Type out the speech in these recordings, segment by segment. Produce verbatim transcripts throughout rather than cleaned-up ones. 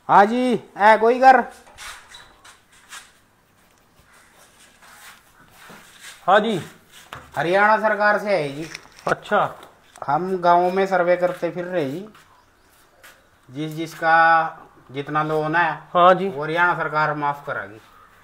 हाँ जी, है कोई घर? हाँ जी। हरियाणा सरकार से है जी। अच्छा। हम गाँव में सर्वे करते फिर रहे जी। जिस जिसका जितना लोन है हाँ जी, वो हरियाणा सरकार माफ कराएगी।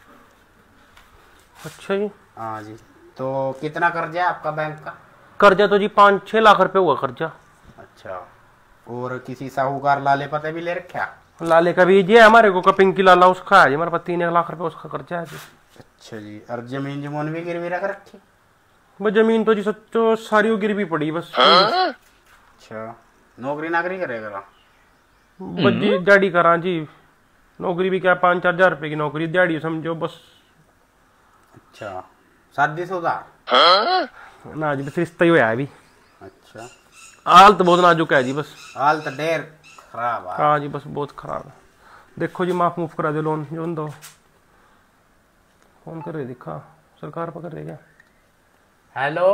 अच्छा जी। हाँ जी। तो कितना कर्जा है आपका बैंक का? कर्जा तो जी पाँच छह लाख रुपए हुआ कर्जा। अच्छा। और किसी साहूकार लाले पते भी ले रखा? लाले का भी जी हमारे को कपिंग की लाला उसका है जी, हमारे पास तीन एक लाख रुपए उसका कर्जा है जी। अच्छा जी। और जमीन जमून भी गिरवी रख रखी? बस जमीन तो जी सच्चो सारी गिरवी पड़ी बस। अच्छा। नौकरी नाकरी करेगा? बस जी दिहाड़ी करा जी। नौकरी भी क्या पाँच चार हजार रुपए की नौकरी, दिहाड़ी समझो बस। अच्छा। शादी शुदा? ना जी बस रिश्ता ही हुआ है अभी। अच्छा। हाल तो बहुत नाजुक है जी बस। हाल तो ढेर खराब है। हाँ जी बस बहुत खराब है। देखो जी माफ मुफ करा दो लोन जो दो। फोन कर रहे दिखा सरकार पकड़ रही क्या? हेलो।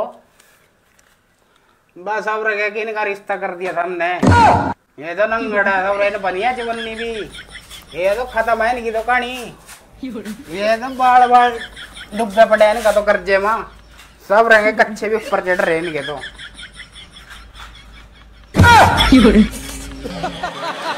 बस अब रह गया कि इनका रिश्ता कर दिया था हमने। ये तो नंगड़ा सब बनिया जवनी भी। ये तो खत्म है इनकी तो कहानी। ये तो बाल बाल डूबे पड़े इनका तो कर्जे माँ। सब रहेंगे कच्चे भी ऊपर चढ़ रहे इनके तो।